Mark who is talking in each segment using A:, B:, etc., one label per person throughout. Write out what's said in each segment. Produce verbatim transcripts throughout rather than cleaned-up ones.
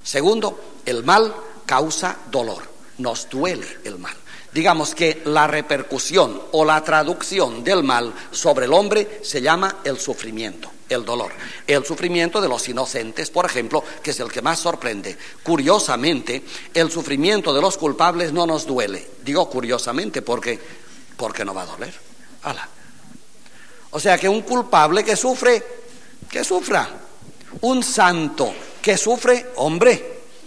A: Segundo, el mal causa dolor, nos duele el mal. Digamos que la repercusión o la traducción del mal sobre el hombre se llama el sufrimiento, el dolor. El sufrimiento de los inocentes, por ejemplo, que es el que más sorprende. Curiosamente, el sufrimiento de los culpables no nos duele. Digo curiosamente porque, porque no va a doler. ¡Hala! O sea que un culpable que sufre, que sufra. Un santo que sufre, hombre.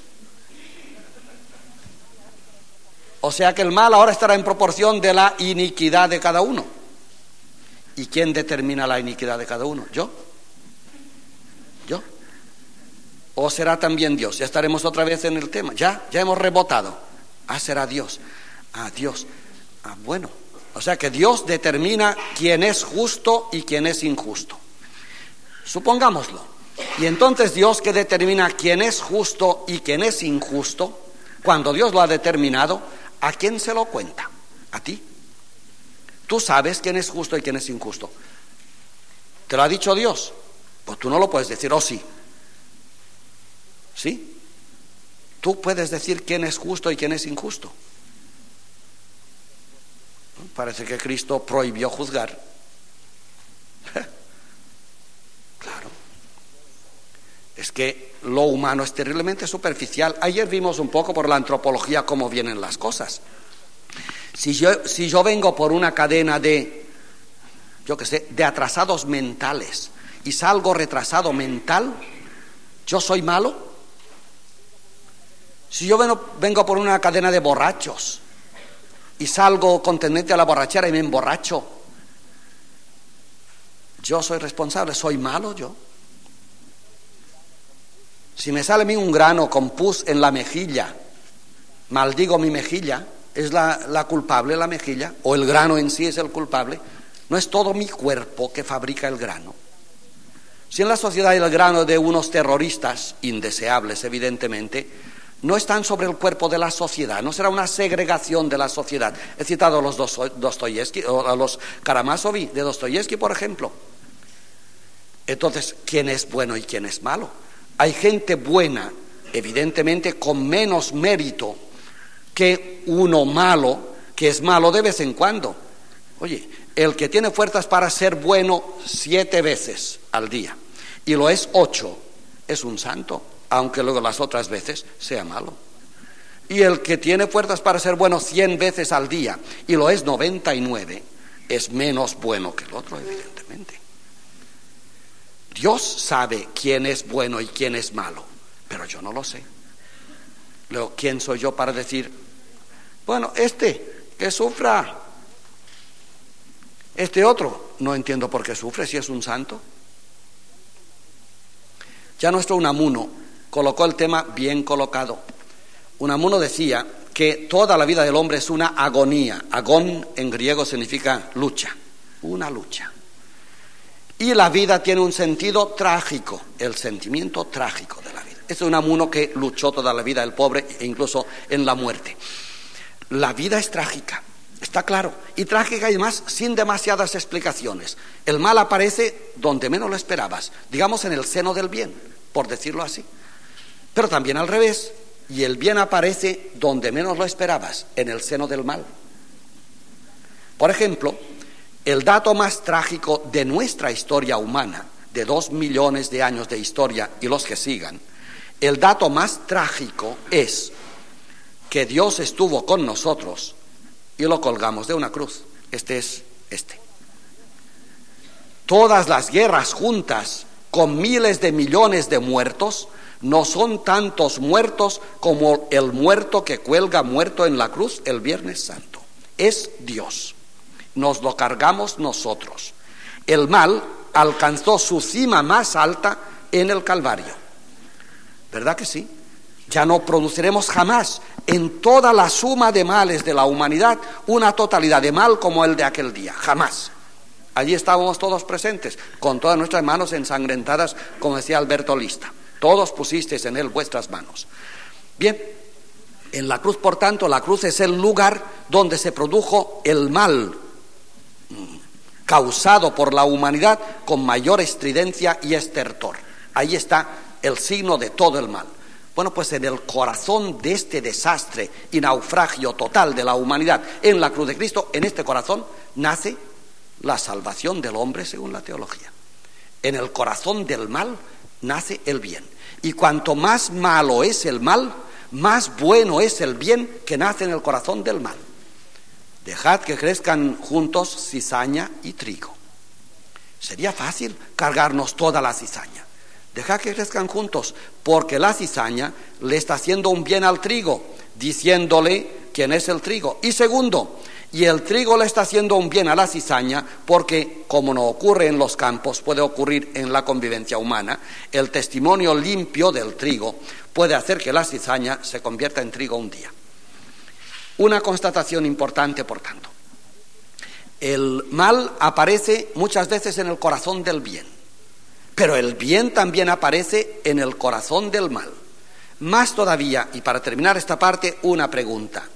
A: O sea que el mal ahora estará en proporción de la iniquidad de cada uno. ¿Y quién determina la iniquidad de cada uno? ¿Yo? ¿Yo? ¿O será también Dios? Ya estaremos otra vez en el tema. Ya, ya hemos rebotado. Ah, será Dios. Ah, Dios. Ah, bueno. O sea que Dios determina quién es justo y quién es injusto. Supongámoslo. Y entonces Dios, que determina quién es justo y quién es injusto, cuando Dios lo ha determinado, ¿a quién se lo cuenta? ¿A ti? Tú sabes quién es justo y quién es injusto. ¿Te lo ha dicho Dios? Pues tú no lo puedes decir, ¿o sí? ¿Sí? Tú puedes decir quién es justo y quién es injusto. Parece que Cristo prohibió juzgar. Claro. Es que lo humano es terriblemente superficial. Ayer vimos un poco por la antropología cómo vienen las cosas. Si yo, si yo vengo por una cadena de, yo qué sé, de atrasados mentales y salgo retrasado mental, ¿yo soy malo? Si yo vengo, vengo por una cadena de borrachos y salgo con tendencia a la borrachera y me emborracho, ¿yo soy responsable? ¿Soy malo yo? Si me sale a mí un grano con pus en la mejilla, maldigo mi mejilla, ¿es la, la culpable la mejilla? ¿O el grano en sí es el culpable? ¿No es todo mi cuerpo que fabrica el grano? Si en la sociedad hay el grano de unos terroristas, indeseables evidentemente, no están sobre el cuerpo de la sociedad, no será una segregación de la sociedad. He citado a los Dostoyevsky, o a los Karamazov de Dostoyevsky, por ejemplo. Entonces, ¿quién es bueno y quién es malo? Hay gente buena, evidentemente con menos mérito que uno malo, que es malo de vez en cuando. Oye, el que tiene fuerzas para ser bueno siete veces al día y lo es ocho, es un santo, aunque luego las otras veces sea malo. Y el que tiene fuerzas para ser bueno cien veces al día y lo es noventa y nueve, es menos bueno que el otro, evidentemente. Dios sabe quién es bueno y quién es malo, pero yo no lo sé. Luego, ¿quién soy yo para decir, bueno, este que sufra, este otro, no entiendo por qué sufre si es un santo? Ya nuestro Unamuno colocó el tema bien colocado. Unamuno decía que toda la vida del hombre es una agonía. Agón en griego significa lucha, una lucha. Y la vida tiene un sentido trágico, el sentimiento trágico de la vida. Este es un Unamuno que luchó toda la vida, el pobre, e incluso en la muerte. La vida es trágica, está claro, y trágica y además sin demasiadas explicaciones. El mal aparece donde menos lo esperabas, digamos en el seno del bien, por decirlo así. Pero también al revés, y el bien aparece donde menos lo esperabas, en el seno del mal. Por ejemplo, el dato más trágico de nuestra historia humana, de dos millones de años de historia y los que sigan, el dato más trágico es que Dios estuvo con nosotros y lo colgamos de una cruz. Este es este. Todas las guerras juntas, con miles de millones de muertos, no son tantos muertos como el muerto que cuelga muerto en la cruz el Viernes Santo. Es Dios. Nos lo cargamos nosotros. El mal alcanzó su cima más alta en el Calvario. ¿Verdad que sí? Ya no produciremos jamás en toda la suma de males de la humanidad una totalidad de mal como el de aquel día. Jamás. Allí estábamos todos presentes, con todas nuestras manos ensangrentadas, como decía Alberto Lista. Todos pusisteis en él vuestras manos. Bien, en la cruz, por tanto, la cruz es el lugar donde se produjo el mal causado por la humanidad con mayor estridencia y estertor. Ahí está el signo de todo el mal. Bueno, pues en el corazón de este desastre y naufragio total de la humanidad en la cruz de Cristo, en este corazón nace la salvación del hombre según la teología. En el corazón del mal nace el bien. Y cuanto más malo es el mal, más bueno es el bien que nace en el corazón del mal. Dejad que crezcan juntos cizaña y trigo. Sería fácil cargarnos toda la cizaña. Dejad que crezcan juntos, porque la cizaña le está haciendo un bien al trigo, diciéndole quién es el trigo. Y segundo, y el trigo le está haciendo un bien a la cizaña, porque como no ocurre en los campos, puede ocurrir en la convivencia humana. El testimonio limpio del trigo puede hacer que la cizaña se convierta en trigo un día. Una constatación importante, por tanto. El mal aparece muchas veces en el corazón del bien, pero el bien también aparece en el corazón del mal. Más todavía, y para terminar esta parte, una pregunta.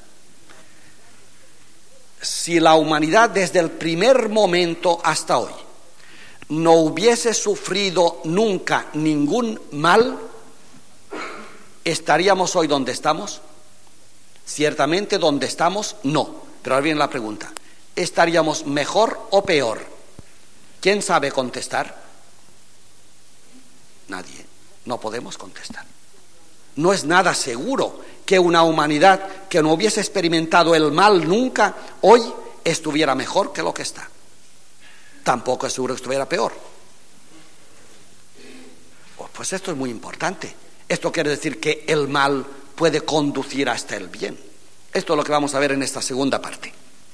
A: Si la humanidad desde el primer momento hasta hoy no hubiese sufrido nunca ningún mal, ¿estaríamos hoy donde estamos? Ciertamente donde estamos, no. Pero ahora viene la pregunta. ¿Estaríamos mejor o peor? ¿Quién sabe contestar? Nadie. No podemos contestar. No es nada seguro que una humanidad que no hubiese experimentado el mal nunca, hoy estuviera mejor que lo que está. Tampoco es seguro que estuviera peor. Pues esto es muy importante. Esto quiere decir que el mal puede conducir hasta el bien. Esto es lo que vamos a ver en esta segunda parte.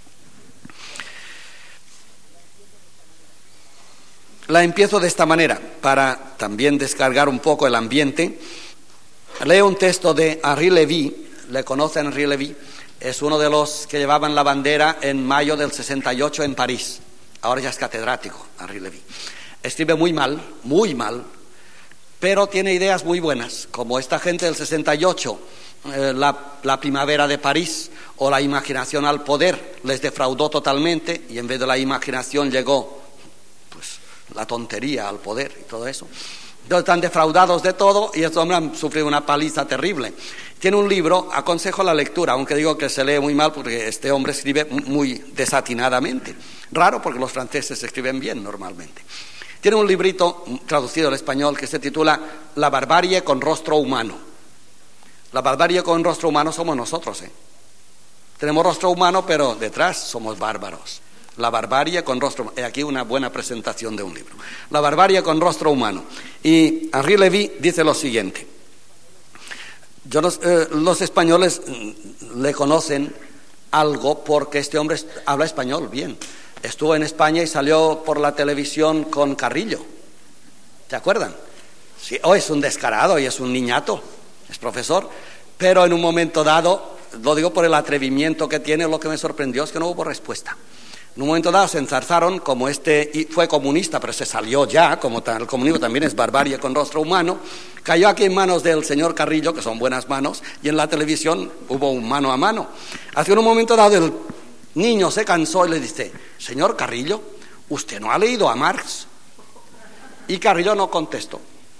A: La empiezo de esta manera, para también descargar un poco el ambiente. Leo un texto de Henri Lévy. ¿Le conocen Henri Lévy? Es uno de los que llevaban la bandera en mayo del sesenta y ocho en París. Ahora ya es catedrático, Henri Lévy. Escribe muy mal, muy mal, pero tiene ideas muy buenas, como esta gente del sesenta y ocho, eh, la, la primavera de París, o la imaginación al poder, les defraudó totalmente, y en vez de la imaginación llegó pues la tontería al poder y todo eso. Entonces están defraudados de todo y estos hombres han sufrido una paliza terrible. Tiene un libro, aconsejo la lectura, aunque digo que se lee muy mal porque este hombre escribe muy desatinadamente. Raro porque los franceses escriben bien normalmente. Tiene un librito traducido al español que se titula La barbarie con rostro humano. La barbarie con rostro humano somos nosotros, ¿eh? Tenemos rostro humano, pero detrás somos bárbaros. La barbarie con rostro humano. He aquí una buena presentación de un libro. La barbarie con rostro humano. Y Henri Lévy dice lo siguiente. Yo los, eh, los españoles le conocen algo porque este hombre habla español bien. Estuvo en España y salió por la televisión con Carrillo. ¿Se acuerdan? Sí, oh, es un descarado y es un niñato. Es profesor. Pero en un momento dado, lo digo por el atrevimiento que tiene, lo que me sorprendió es que no hubo respuesta. En un momento dado se enzarzaron, como este fue comunista, pero se salió ya, como el comunismo también es barbarie con rostro humano, cayó aquí en manos del señor Carrillo, que son buenas manos, y en la televisión hubo un mano a mano. Hace un momento dado el niño se cansó y le dice, señor Carrillo, ¿usted no ha leído a Marx? Y Carrillo no contestó.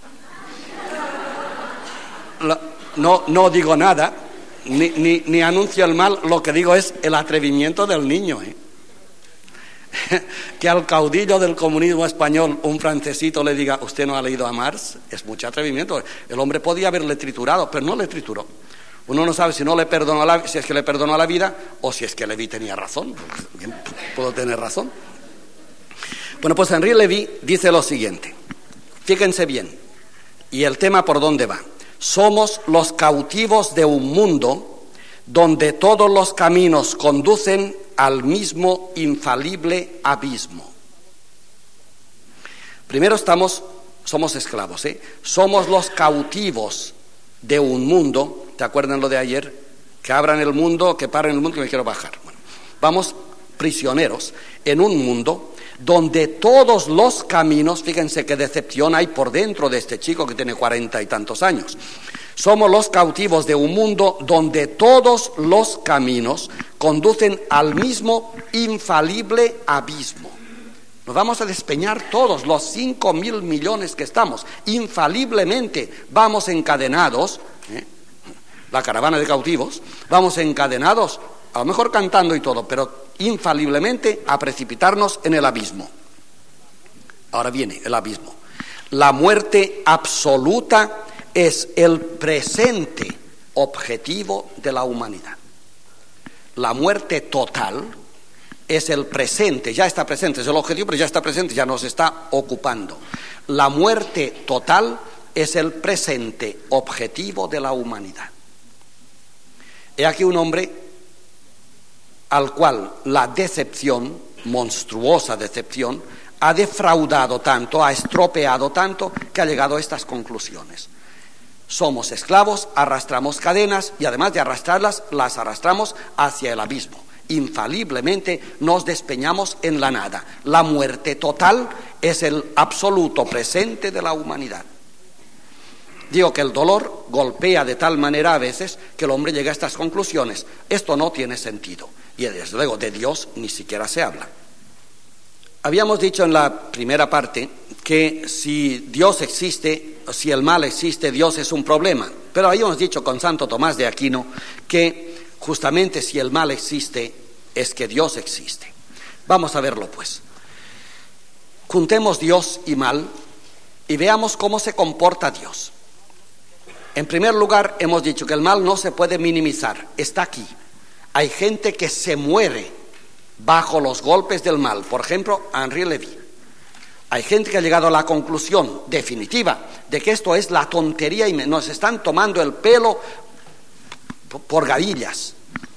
A: No, no digo nada, ni, ni, ni anuncio el mal, lo que digo es el atrevimiento del niño, ¿eh? Que al caudillo del comunismo español un francesito le diga usted no ha leído a Marx, es mucho atrevimiento. El hombre podía haberle triturado, pero no le trituró. Uno no sabe si no le perdonó la, si es que le perdonó la vida o si es que Lévy tenía razón. Bien, puedo tener razón. Bueno, pues Henri Lévy dice lo siguiente, fíjense bien, y el tema por dónde va. Somos los cautivos de un mundo donde todos los caminos conducen al mismo infalible abismo. Primero estamos, somos esclavos, ¿eh? Somos los cautivos de un mundo, ¿te acuerdan lo de ayer? Que abran el mundo, que paren el mundo, que me quiero bajar. Bueno, vamos prisioneros en un mundo donde todos los caminos, fíjense qué decepción hay por dentro de este chico que tiene cuarenta y tantos años. Somos los cautivos de un mundo donde todos los caminos conducen al mismo infalible abismo. Nos vamos a despeñar todos, los cinco mil millones que estamos, infaliblemente vamos encadenados ¿eh? La caravana de cautivos, vamos encadenados, a lo mejor cantando y todo, pero infaliblemente a precipitarnos en el abismo. Ahora viene el abismo. La muerte absoluta es el presente objetivo de la humanidad. La muerte total es el presente, ya está presente, es el objetivo, pero ya está presente, ya nos está ocupando. La muerte total es el presente objetivo de la humanidad. He aquí un hombre al cual la decepción, monstruosa decepción, ha defraudado tanto, ha estropeado tanto, que ha llegado a estas conclusiones. Somos esclavos, arrastramos cadenas y además de arrastrarlas, las arrastramos hacia el abismo. Infaliblemente nos despeñamos en la nada. La muerte total es el absoluto presente de la humanidad. Digo que el dolor golpea de tal manera a veces que el hombre llega a estas conclusiones. Esto no tiene sentido. Y desde luego de Dios ni siquiera se habla. Habíamos dicho en la primera parte que si Dios existe, si el mal existe, Dios es un problema. Pero habíamos dicho con Santo Tomás de Aquino que justamente si el mal existe, es que Dios existe. Vamos a verlo pues. Juntemos Dios y mal y veamos cómo se comporta Dios. En primer lugar, hemos dicho que el mal no se puede minimizar, está aquí. Hay gente que se muere bajo los golpes del mal. Por ejemplo, Henri Levy. Hay gente que ha llegado a la conclusión definitiva de que esto es la tontería y nos están tomando el pelo por gavillas.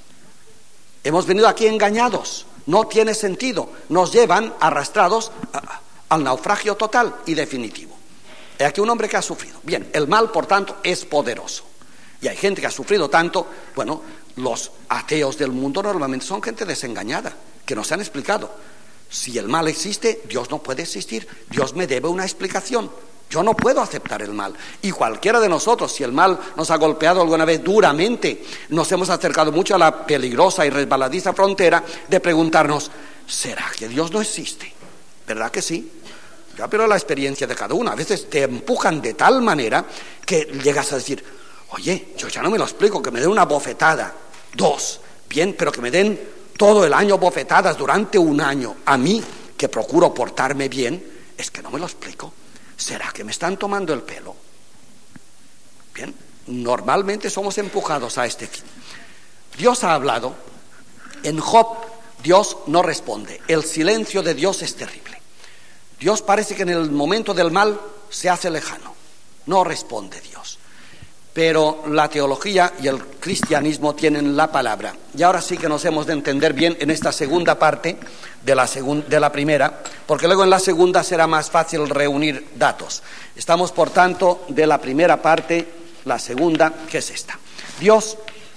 A: Hemos venido aquí engañados, no tiene sentido, nos llevan arrastrados a, al naufragio total y definitivo. He aquí un hombre que ha sufrido. Bien, el mal, por tanto, es poderoso. Y hay gente que ha sufrido tanto, bueno, los ateos del mundo normalmente son gente desengañada, que nos han explicado. Si el mal existe, Dios no puede existir, Dios me debe una explicación. Yo no puedo aceptar el mal. Y cualquiera de nosotros, si el mal nos ha golpeado alguna vez duramente, nos hemos acercado mucho a la peligrosa y resbaladiza frontera de preguntarnos, ¿será que Dios no existe? ¿Verdad que sí? Ya, pero la experiencia de cada uno. A veces te empujan de tal manera que llegas a decir, oye, yo ya no me lo explico, que me den una bofetada, dos, bien, pero que me den todo el año bofetadas durante un año, a mí, que procuro portarme bien, es que no me lo explico. ¿Será que me están tomando el pelo? Bien, normalmente somos empujados a este fin. Dios ha hablado, en Job Dios no responde, el silencio de Dios es terrible. Dios parece que en el momento del mal se hace lejano, no responde Dios. Pero la teología y el cristianismo tienen la palabra. Y ahora sí que nos hemos de entender bien en esta segunda parte de la, segun, de la primera, porque luego en la segunda será más fácil reunir datos. Estamos, por tanto, de la primera parte, la segunda, que es esta. Dios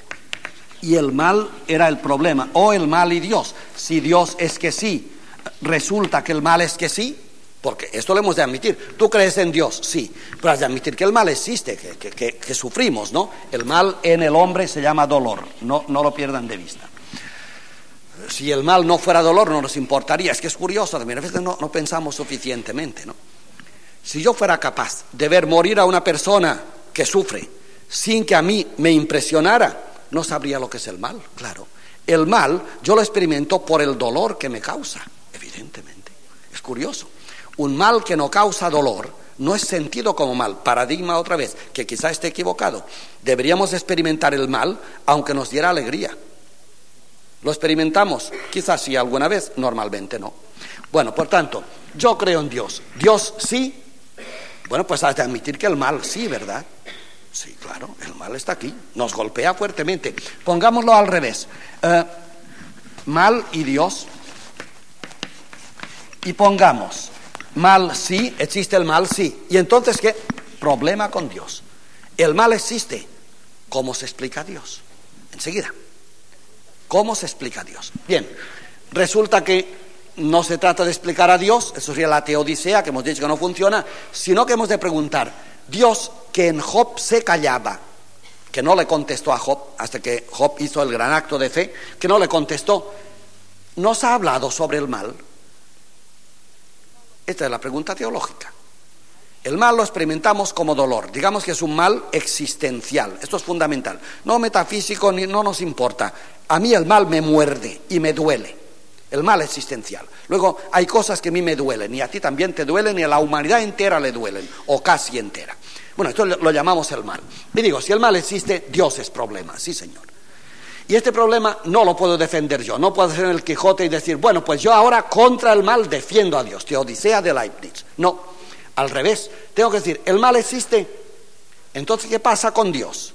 A: y el mal era el problema, o el mal y Dios. Si Dios es que sí, resulta que el mal es que sí. Porque esto lo hemos de admitir. Tú crees en Dios, sí, pero has de admitir que el mal existe, que, que, que, que sufrimos, ¿no? El mal en el hombre se llama dolor, no, no lo pierdan de vista. Si el mal no fuera dolor, no nos importaría. Es que es curioso, a veces no, no pensamos suficientemente, ¿no? Si yo fuera capaz de ver morir a una persona que sufre sin que a mí me impresionara, no sabría lo que es el mal, claro. El mal yo lo experimento por el dolor que me causa, evidentemente. Es curioso. Un mal que no causa dolor no es sentido como mal. Paradigma otra vez, que quizá esté equivocado. Deberíamos experimentar el mal aunque nos diera alegría. ¿Lo experimentamos? Quizás sí alguna vez, normalmente no. Bueno, por tanto, yo creo en Dios. Dios sí. Bueno, pues has de admitir que el mal sí, ¿verdad? Sí, claro, el mal está aquí. Nos golpea fuertemente. Pongámoslo al revés. Eh, mal y Dios. Y pongamos... mal sí, existe el mal sí. ¿Y entonces qué? Problema con Dios. El mal existe. ¿Cómo se explica Dios? Enseguida. ¿Cómo se explica Dios? Bien, resulta que no se trata de explicar a Dios, eso sería la teodicea, que hemos dicho que no funciona, sino que hemos de preguntar, Dios que en Job se callaba, que no le contestó a Job, hasta que Job hizo el gran acto de fe, que no le contestó, ¿nos ha hablado sobre el mal? Esta es la pregunta teológica. El mal lo experimentamos como dolor, digamos que es un mal existencial, esto es fundamental, no metafísico, ni no nos importa. A mí el mal me muerde y me duele, el mal existencial. Luego hay cosas que a mí me duelen, y a ti también te duelen, y a la humanidad entera le duelen, o casi entera. Bueno, esto lo llamamos el mal. Y digo, si el mal existe, Dios es problema, sí señor. Y este problema no lo puedo defender yo, no puedo ser el Quijote y decir, bueno, pues yo ahora contra el mal defiendo a Dios, Teodicea de Leibniz. No. Al revés, tengo que decir, el mal existe, entonces ¿qué pasa con Dios?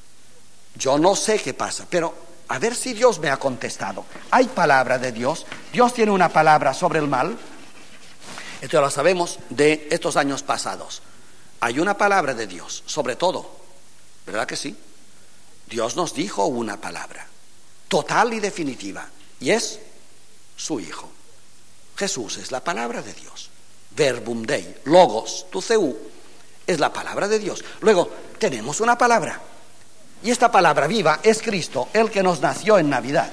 A: Yo no sé qué pasa, pero a ver si Dios me ha contestado. ¿Hay palabra de Dios? ¿Dios tiene una palabra sobre el mal? Esto lo sabemos de estos años pasados. Hay una palabra de Dios sobre todo, ¿verdad que sí? Dios nos dijo una palabra, total y definitiva, y es su Hijo. Jesús es la palabra de Dios. Verbum Dei, logos, tu Theou, es la palabra de Dios. Luego, tenemos una palabra, y esta palabra viva es Cristo, el que nos nació en Navidad.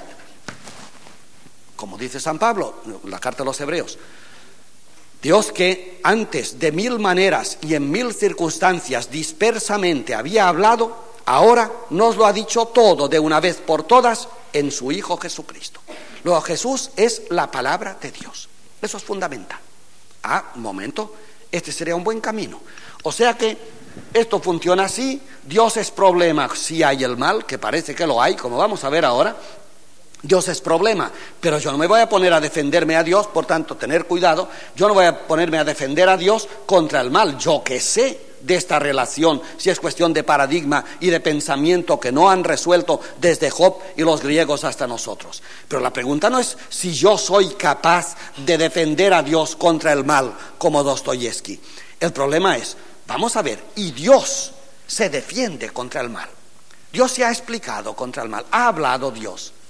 A: Como dice San Pablo, la carta a los Hebreos, Dios que antes de mil maneras y en mil circunstancias dispersamente había hablado, ahora nos lo ha dicho todo de una vez por todas en su Hijo Jesucristo. Luego, Jesús es la palabra de Dios. Eso es fundamental. Ah, un momento, este sería un buen camino. O sea que esto funciona así, Dios es problema si hay el mal, que parece que lo hay, como vamos a ver ahora. Dios es problema, pero yo no me voy a poner a defenderme a Dios, por tanto, tener cuidado, yo no voy a ponerme a defender a Dios contra el mal, yo que sé de esta relación, si es cuestión de paradigma y de pensamiento que no han resuelto desde Job y los griegos hasta nosotros. Pero la pregunta no es si yo soy capaz de defender a Dios contra el mal, como Dostoyevsky. El problema es, vamos a ver, y Dios se defiende contra el mal. Dios se ha explicado contra el mal, ha hablado Dios.